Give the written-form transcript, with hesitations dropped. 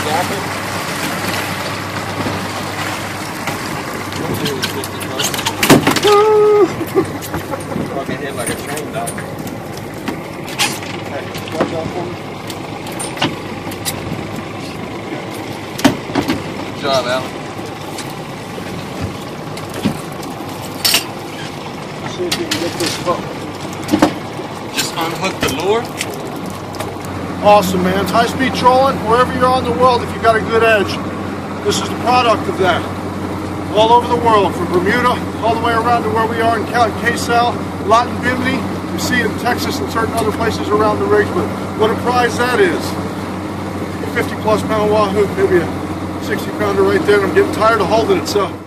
jacket. Fucking hit like a train dog. Hey, watch out for me. Good job, Alan. See if you can get this hook. Just unhook the lure. Awesome, man. It's high-speed trolling. Wherever you're on the world, if you've got a good edge, this is the product of that. All over the world, from Bermuda all the way around to where we are in K-Sal, Latin Bimini. You see it in Texas and certain other places around the rigs, but what a prize that is. A 50-plus pound Wahoo, maybe a 60-pounder right there, and I'm getting tired of holding it, so